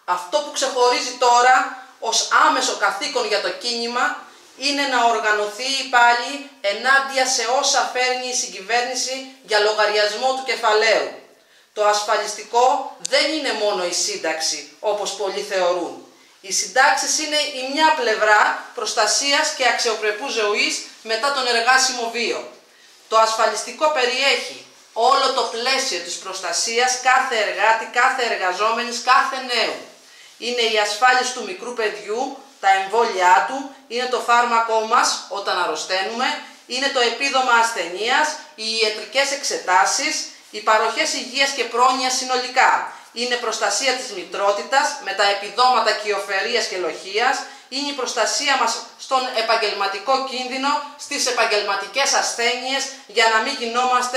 Αυτό που ξεχωρίζει τώρα ως άμεσο καθήκον για το κίνημα είναι να οργανωθεί πάλι ενάντια σε όσα φέρνει η συγκυβέρνηση για λογαριασμό του κεφαλαίου. Το ασφαλιστικό δεν είναι μόνο η σύνταξη, όπως πολλοί θεωρούν. Οι συντάξεις είναι η μια πλευρά προστασίας και αξιοπρεπούς ζωής μετά τον εργάσιμο βίο. Το ασφαλιστικό περιέχει όλο το πλαίσιο της προστασίας κάθε εργάτη, κάθε εργαζόμενης, κάθε νέου. Είναι η ασφάλιση του μικρού παιδιού, τα εμβόλια του, είναι το φάρμακό μας όταν αρρωσταίνουμε, είναι το επίδομα ασθενείας, οι ιατρικές εξετάσεις, οι παροχές υγείας και πρόνοιας συνολικά. Είναι προστασία της μητρότητας με τα επιδόματα κυοφορίας και λοχείας, είναι η προστασία μας στον επαγγελματικό κίνδυνο, στις επαγγελματικές ασθένειες για να μην γινόμαστε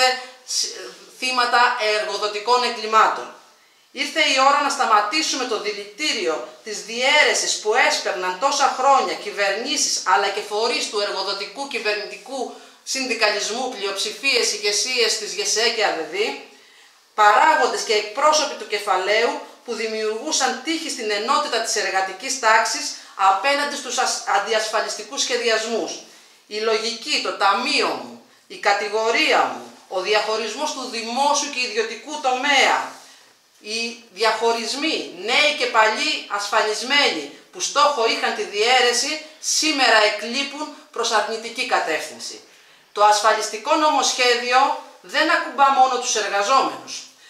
θύματα εργοδοτικών εγκλημάτων. Ήρθε η ώρα να σταματήσουμε το δηλητήριο της διαίρεσης που έσπερναν τόσα χρόνια κυβερνήσεις αλλά και φορείς του εργοδοτικού κυβερνητικού συνδικαλισμού, πλειοψηφίες, ηγεσίες της ΓΕΣΕ και ΑΔΔ, παράγοντες και εκπρόσωποι του κεφαλαίου που δημιουργούσαν τύχη στην ενότητα της εργατικής τάξης απέναντι στους αντιασφαλιστικούς σχεδιασμούς. Η λογική, το ταμείο μου, η κατηγορία μου, ο διαχωρισμός του δημόσιου και ιδιωτικού τομέα, οι διαχωρισμοί νέοι και παλιοί ασφαλισμένοι που στόχο είχαν τη διαίρεση σήμερα εκλείπουν προς αρνητική κατεύθυνση. Το ασφαλιστικό νομοσχέδιο δεν ακουμπά μόνο τους εργαζόμενους.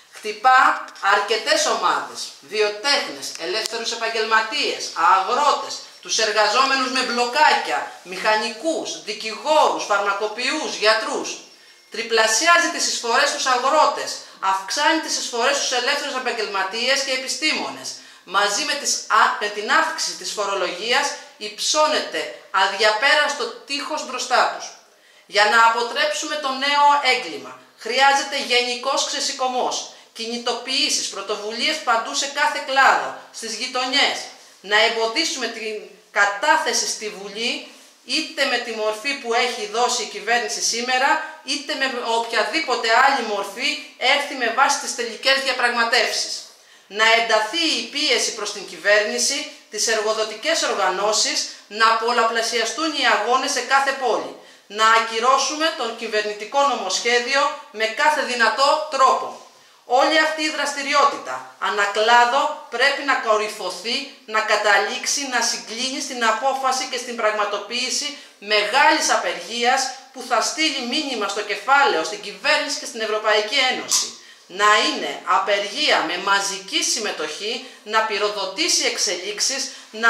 Χτυπά αρκετές ομάδες, βιοτέχνες, ελεύθερους επαγγελματίες, αγρότες, τους εργαζόμενους με μπλοκάκια, μηχανικούς, δικηγόρους, φαρμακοποιούς, γιατρούς. Τριπλασιάζει τις εισφορές στους αγρότες, αυξάνει τις εισφορές στους ελεύθερους επαγγελματίες και επιστήμονες. Μαζί με την αύξηση της φορολογίας υψώνεται αδιαπέραστο τείχος μπροστά τους. Για να αποτρέψουμε το νέο έγκλημα χρειάζεται γενικός ξεσηκωμός, κινητοποιήσεις, πρωτοβουλίες παντού σε κάθε κλάδο, στις γειτονιές. Να εμποδίσουμε την κατάθεση στη Βουλή είτε με τη μορφή που έχει δώσει η κυβέρνηση σήμερα, είτε με οποιαδήποτε άλλη μορφή έρθει με βάση τις τελικές διαπραγματεύσεις. Να ενταθεί η πίεση προς την κυβέρνηση, τις εργοδοτικές οργανώσεις, να πολλαπλασιαστούν οι αγώνες σε κάθε πόλη. Να ακυρώσουμε τον κυβερνητικό νομοσχέδιο με κάθε δυνατό τρόπο. Όλη αυτή η δραστηριότητα ανακλάδο πρέπει να κορυφωθεί, να καταλήξει, να συγκλίνει στην απόφαση και στην πραγματοποίηση μεγάλης απεργίας που θα στείλει μήνυμα στο κεφάλαιο, στην κυβέρνηση και στην Ευρωπαϊκή Ένωση. Να είναι απεργία με μαζική συμμετοχή, να πυροδοτήσει εξελίξεις,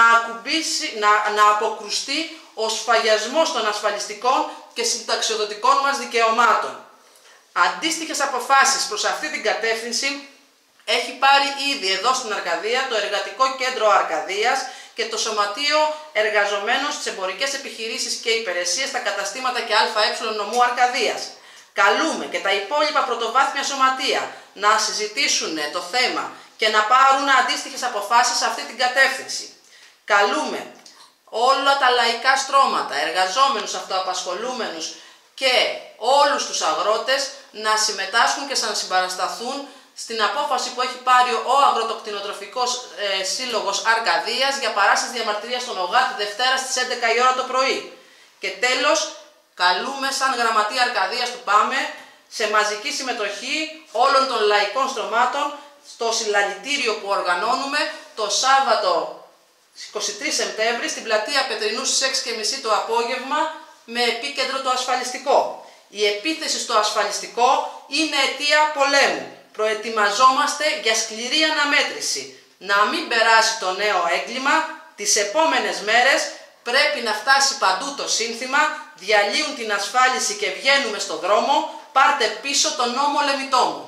να αποκρουστεί ο σφαγιασμός των ασφαλιστικών και συνταξιοδοτικών μας δικαιωμάτων. Αντίστοιχες αποφάσεις προς αυτή την κατεύθυνση έχει πάρει ήδη εδώ στην Αρκαδία το Εργατικό Κέντρο Αρκαδίας και το Σωματείο Εργαζομένων στις Εμπορικές Επιχειρήσεις και Υπηρεσίες στα καταστήματα και ΑΕ νομού Αρκαδίας. Καλούμε και τα υπόλοιπα πρωτοβάθμια σωματεία να συζητήσουν το θέμα και να πάρουν αντίστοιχες αποφάσεις σε αυτή την κατεύθυνση. Καλούμε όλα τα λαϊκά στρώματα, εργαζόμενους, αυτοαπασχολούμενους και όλους τους αγρότες να συμμετάσχουν και να συμπαρασταθούν στην απόφαση που έχει πάρει ο Αγροτοκτηνοτροφικός Σύλλογος Αρκαδίας για παράσταση διαμαρτυρίας στον ΟΓΑ τη Δευτέρα στις 11 η ώρα το πρωί. Και τέλος, καλούμε σαν Γραμματεία Αρκαδίας του ΠΑΜΕ σε μαζική συμμετοχή όλων των λαϊκών στρωμάτων στο συλλαλητήριο που οργανώνουμε το Σάββατο 23 Σεπτέμβρη στην πλατεία Πετρινού στις 6:30 το απόγευμα με επίκεντρο το ασφαλιστικό. Η επίθεση στο ασφαλιστικό είναι αιτία πολέμου. Προετοιμαζόμαστε για σκληρή αναμέτρηση. Να μην περάσει το νέο έγκλημα, τις επόμενες μέρες πρέπει να φτάσει παντού το σύνθημα «Διαλύουν την ασφάλιση και βγαίνουμε στο δρόμο, πάρτε πίσω τον νόμο Λεμιτό μου».